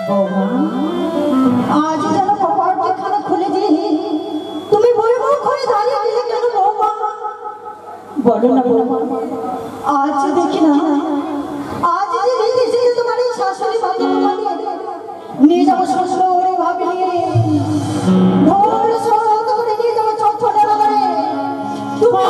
বৌমা আজ যেন কপাট খানা খুলে দিয়ে তুমি বই মুখ হয়ে দাঁড়িয়ে দিলে কেন বৌমা? বলো না বৌমা, আজ দেখি না আজ যে দেখেছি তোমার এই শাশুড়ি নিয়ে যাবো শ্বশুরে ভাবি নিয়ে ভোর সরত করে নিয়ে যাবো চটফটে লাগারে তুমি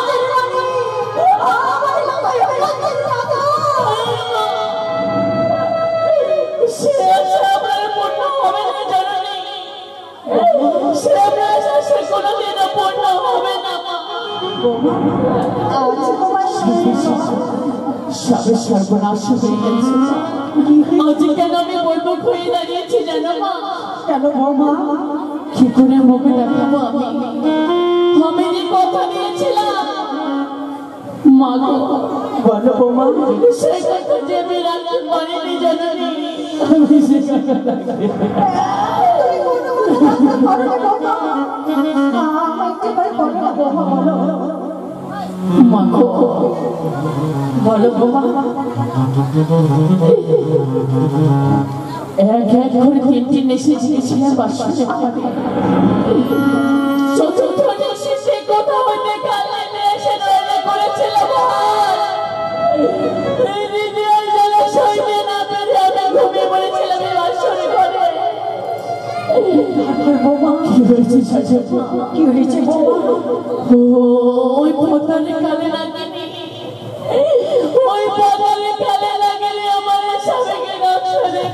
সর্বনাশ হয়ে গেছে। আজ কেন আমি বলবো হয়ে দাঁড়িয়েছি জানো মা? কেন বৌমা? কি করে মুখে দেখাবো আমি? আমি যে কথা দিয়েছিলাম মা গো, বলো বৌমা, সেই কথা যে আমি রাখতে পারিনি জানি। বলো বৌমা, এক এক করে তিন এসে ছিলেন বাসনে চতুর্থ এসে সে কথা হইতে কালে এসে রয়ে করেছিল ঘুমিয়ে পড়েছিলাম বাসনে ঘরে। কি হয়েছে বৌমা? ওই পতালে কালে লাগেনি, ওই পতালে কালে লাগেনি আমার স্বামীকে রক্ষণে।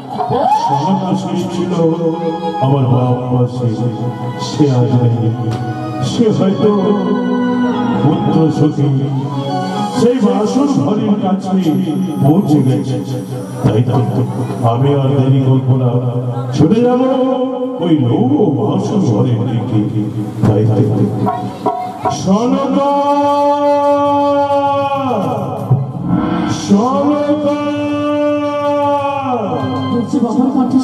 সনকা ছিল আমার বাপ পাশে, সে আজ নেই। সে হয়তো পুত্র সখী সেই বাসন ঘরের কাছে পৌঁছে গেছে। তাই তো আমি আর দেরি করবো না, ছুটে যাব ওই লৌহ বাসন ঘরের দিকে। তাই তাই সনকা সনকা বাবার কাছে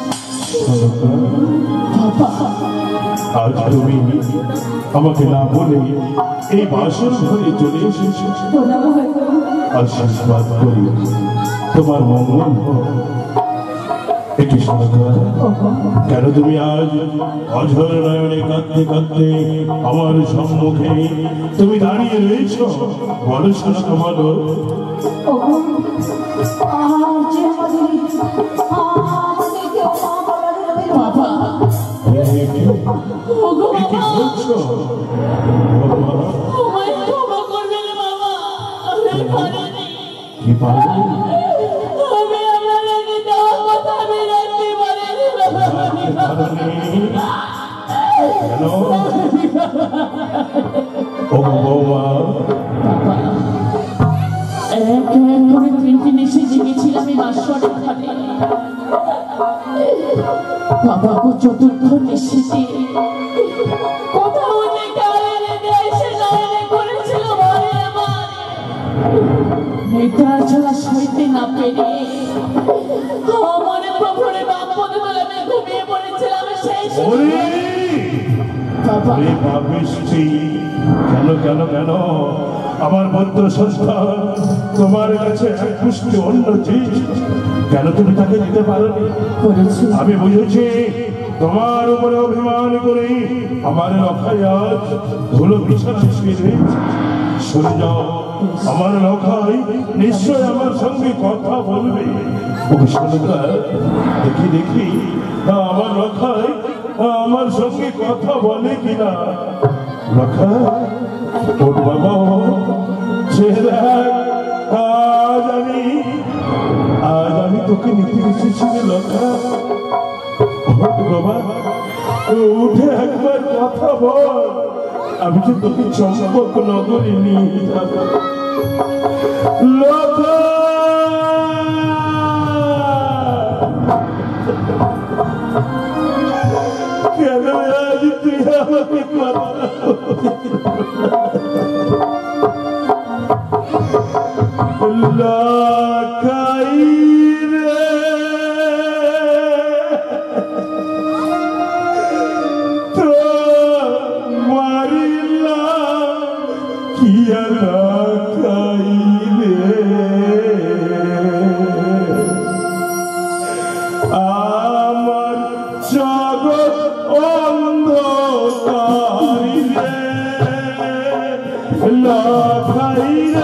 আজ তুমি আমাকে না বলে এই বাসন ঘরে চলে এসেছো। আশীর্বাদ করি তোমার মঙ্গল হোক। একটু সরকার, কেন তুমি আজ অঝর নয়নে কাঁদতে কাঁদতে আমার সম্মুখে তুমি দাঁড়িয়ে রয়েছ? বলো সরকার, বলো। বাবা কি বলছো? কি পারবে? কেন? ও বৌমা, এক এক করে তিনটি নিশে জেগেছিলাম এই বাসরের ঘরে। বাবা গো, চতুর্থ নিশিতে কোথাও থেকে এসে নয়নে করেছিল ঘরে আমার। নেত্রা ছাড়া সইতে না পেরে আমার প্রভুরে বাপ পদে তোলে আমি ঘুমিয়ে পড়েছিলাম। সেই বাবা কেন কেন কেন আমার পুত্র সন্তান তোমার কাছে এক পুষ্টি অন্য চিজ কেন তুমি তাকে দিতে পারোনি? আমি বুঝেছি তোমার উপরে অভিমান করে আমার লখাই আজ ধুলো বিছানা ছিঁড়ে সরে যাও। আমার লখাই নিশ্চয় আমার সঙ্গে কথা বলবে। দেখি দেখি আমার লখাই আমার সঙ্গে কথা বলে কিনা। লখা, ওর বাবা, আজ আমি তোকে নিতে এসেছি লখা। বাবা, উঠে একবার কথা বল, আমি যে তোকে চম্পক নগরে নিয়ে যাব। লখা, কেন আজ তুই আমাকে কথা লখাই রে, তো মারিলা কি লখাই রে, আমার জগৎ অন্ধকারি রে, লখাই রে,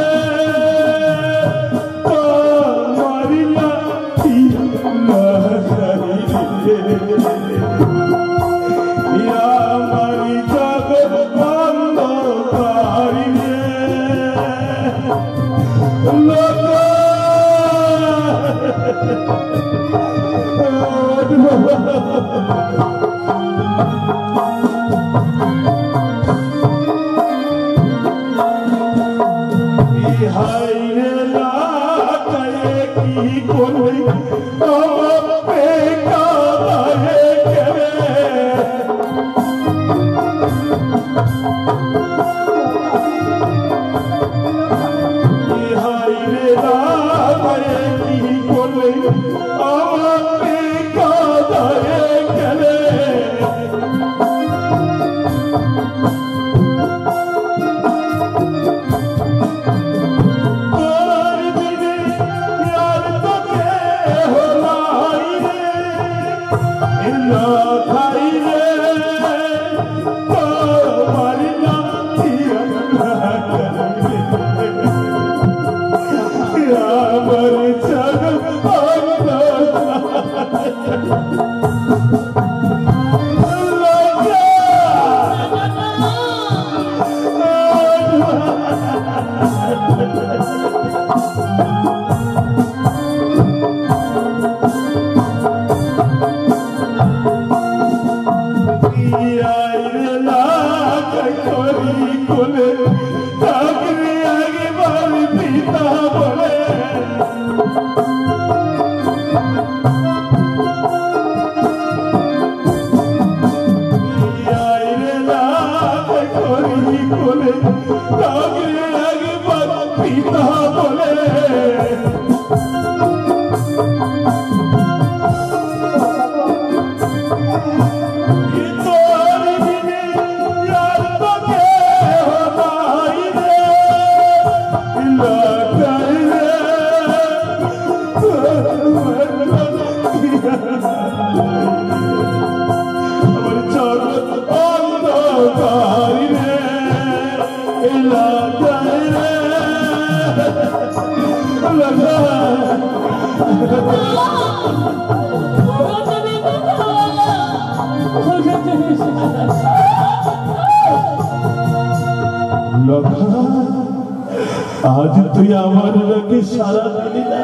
आज तुई আমার নাকি সারা দিলি না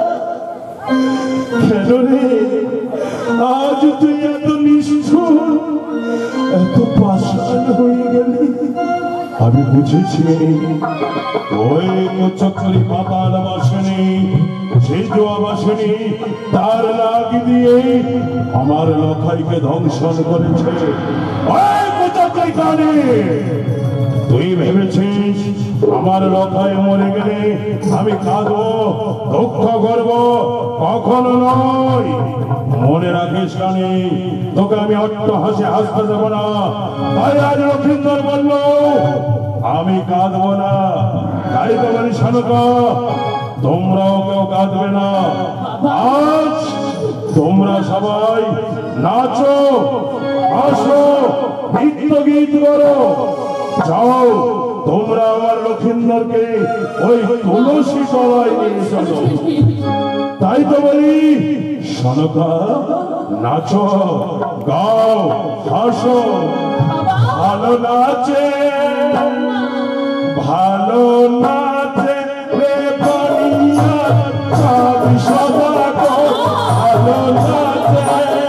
কেন রে আজ তুই এত নিষ্ঠুর এত পাষাণ হয়ে গেলি আমি বুঝেছি ওই চক্করি পাতাল বাসনে সেই জোয়া বাসনে তার লাগি দিয়ে আমার লখাইকে ধ্বংসন করেছে ওই চক্করি কানে তুই ভেবেছিস আমার লখাই মরে গেলে আমি কাঁদবো দুঃখ করবো কখনো নয় মনে রাখিস কানে তোকে আমি অট্ট হাসি হাসতে দেবো না তাই আজ লক্ষিন্দর বলল আমি কাঁদবো না তাই তো বলি শানুকা তোমরাও কেউ কাঁদবে না আজ তোমরা সবাই নাচো হাসো নৃত্য গীত করো যাও তোমরা আমার লক্ষিন্দরকে ওই তুলসী তলায় নিয়ে চলো তাই তো বলি শানুকা নাচো গাও হাসো ভালো নাচে ভালো নাচে রে বনিয়া সবই সদা গো ভালো নাচে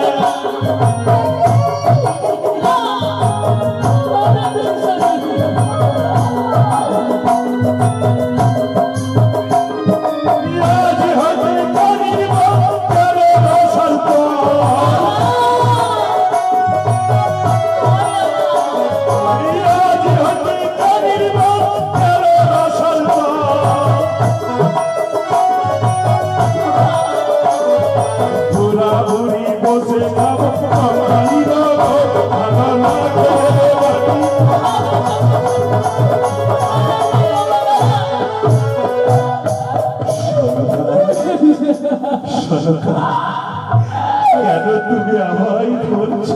কেন তুমি আমায় বলছো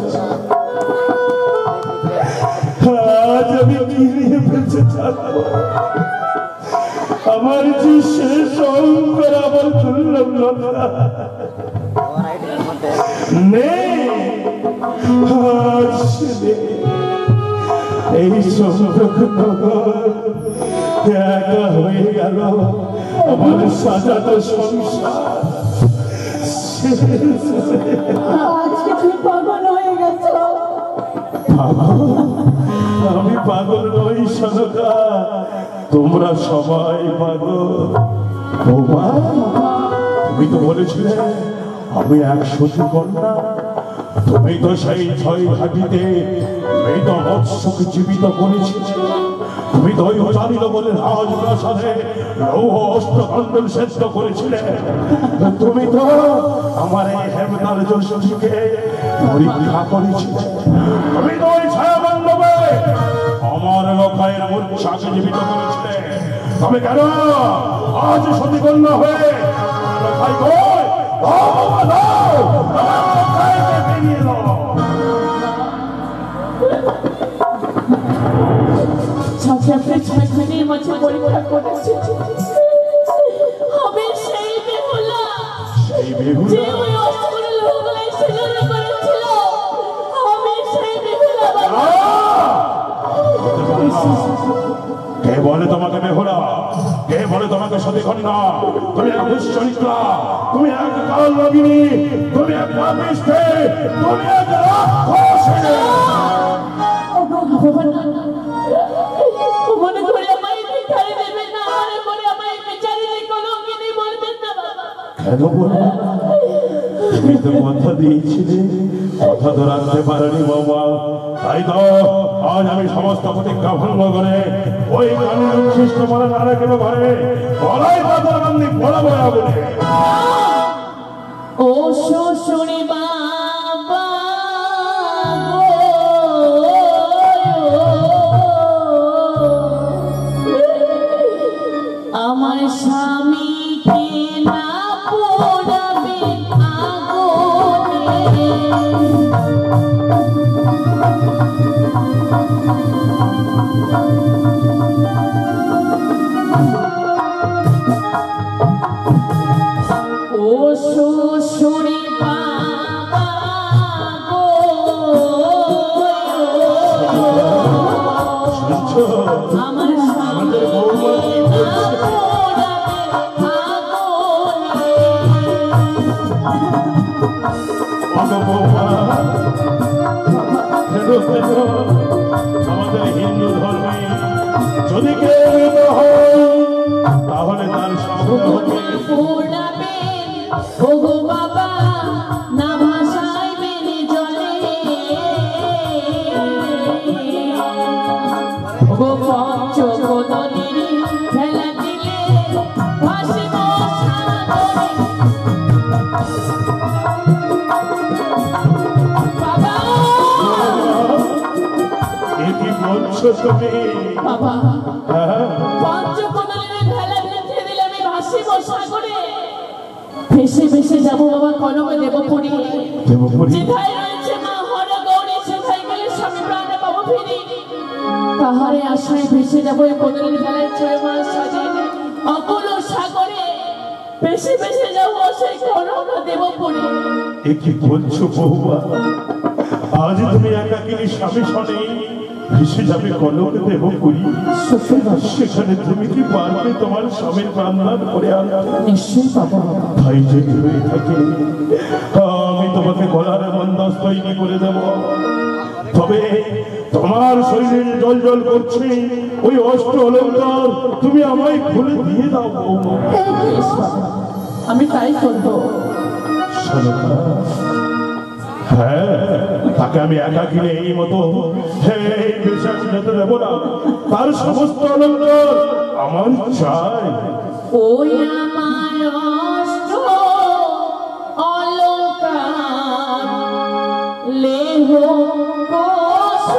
আজ আমি কি নিয়ে বেঁচে থাকবো আমার যে শেষ অঙ্কর আমার দুর্লভ এই সম্পর্ক একা হয়ে গেল আমার সাজানো সংসার আজকে তুমি পাগল হয়ে গেছো আমি পাগল নই শানুকা তোমরা সবাই পাগল বৌমা তুমি তো বলেছিলে আমি 100টি কন্যা তুমি তো সেই 6 ঘাটিতে মৃত মৎস্যকে জীবিত করেছিলে তুমি তো ওই জানিল বলে রাজপ্রাসাদে লৌহ অস্ত্রখণ্ডন শ্রেষ্ঠ করেছিলে তুমি তো আমার এই হেমতার জ্যোষ্ঠীকে পরীক্ষা করেছিলে তুমি তো ওই ছায়ামণ্ডপে আমার লখাইয়ের মূর্ছাকে জীবিত করেছিলে তবে কেন আজ সতী কন্যা হয়ে লখাই কই ছয়খানির মাঝে পরীক্ষা করেছে আমি সেই বেহুলা যে ওই অস্ত্রের লোকগুলাই সিজন করেছিল আমি সেই বেহুলা কে বলে তোমাকে বেহুলা কে বলে তোমাকে সতী কন্যা তুমি এক দুশ্চরিত্রা তুমি এক কাল রগিনী তুমি এক পাপিষ্ঠে তুমি এক রাক্ষসী মনে করে আমায় ভিখারি দেবেন না মনে করে আমায় বেচারি কলঙ্কিনী বলবেন না বাবা কেন বলবো তুমি তো কথা দিয়েছিলে, কথা তো রাখতে পারেনি বাবা। তাই তো আজ আমি সমস্ত প্রতিজ্ঞা ভঙ্গ করে ওই কানুন সৃষ্ট মানে না রেখে ঘরে গলায় পাতার বান্দি বড় বড় বলে ও শ্বশুরি বাবা আমার স্বামীকে না পোড়াবে আগুনে ও শ্বশুরি বাবা আমার স্বামীকে আমাদের হিন্দু ধর্মে যদি কেউ হয় তাহলে তার সম্পর্ক হবে ওগো বাবা না ভাষায় বেনে জলে ওগো পঞ্চকোদনী ফেলা দিলে ভাসিব সাগরে বাবা এটি বলছো তুমি বাবা পঞ্চকোদনী ফেলা দিলে আমি ভাসিব সাগরে ভেসে ভেসে যাবো বাবা কনকে দেবপুরী যেথায় রয়েছে মা হর গৌরী সেথায় গেলে স্বামী প্রাণে পাবো ফিরি তাহারে আশায় ভেসে যাবো এই কোদলের খেলায় 6 মাস সাজে অকুল সাগরে ভেসে ভেসে যাবো সেই কনক দেবপুরী এ কি বলছো বৌমা? আজ তুমি একাকিনী স্বামী শনে ভেসে যাবে কনক দেবপুরী, সেখানে তুমি কি পারবে তোমার স্বামীর প্রাণদান করে আনতে? নিশ্চয়ই পাবো ভাই যদি হয়ে থাকে আমি তোমাকে গলার মন্দাস তৈরি করে দেব। তবে তোমার শরীরে জল জল করছে ওই অষ্ট অলঙ্কার তুমি আমায় খুলে দিয়ে দাও বৌমা। আমি তাই করবো। হ্যাঁ, তাকে আমি একাকিনে এই মতো বিশ্বাস যেতে দেবো না। তার সমস্ত অলঙ্কার আমার চাই। ওই আমার অষ্ট অলঙ্কার লেহ কোষ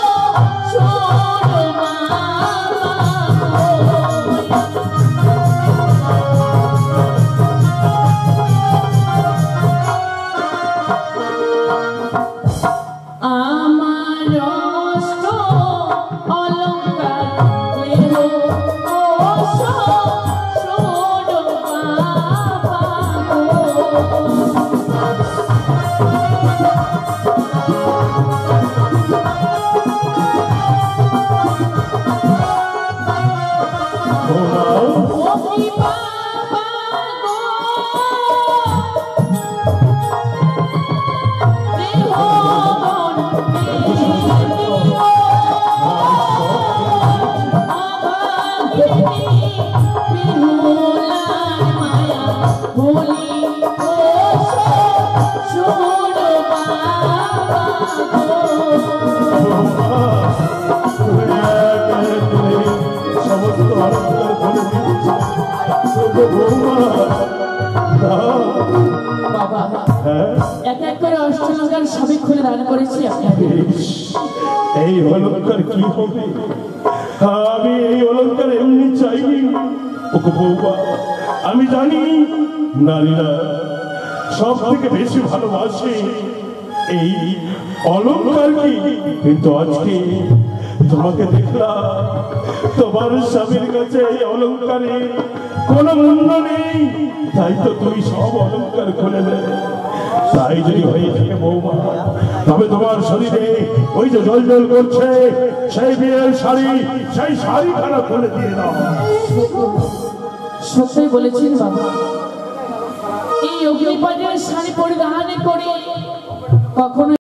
আমার অষ্ট অলঙ্কার লেহ কোষ এক এক করে অষ্টলঙ্কার সবই খুলে দান করেছি আপনাকে। এই অলঙ্কার কি হবে? আমি এই অলঙ্কার এমনি চাইনি। ওকে বৌমা, আমি জানি নারীরা সব থেকে বেশি ভালোবাসে এই অলঙ্কার কি, কিন্তু আজকে তোমাকে দেখলাম তোমার স্বামীর কাছে এই অলঙ্কারে কোনো মূল্য নেই, তাই তো তুমি সব অলঙ্কার খুলে দেবে। তাই যদি হয়ে থাকে বৌমা, তবে তোমার শরীরে ওই যে জল জল করছে সেই বিয়ের শাড়ি, সেই শাড়িখানা খুলে দিয়ে দাও। সত্যই বলেছেন বাবা, এই অগ্নিপাটের শাড়ি পরিধান করে কখনো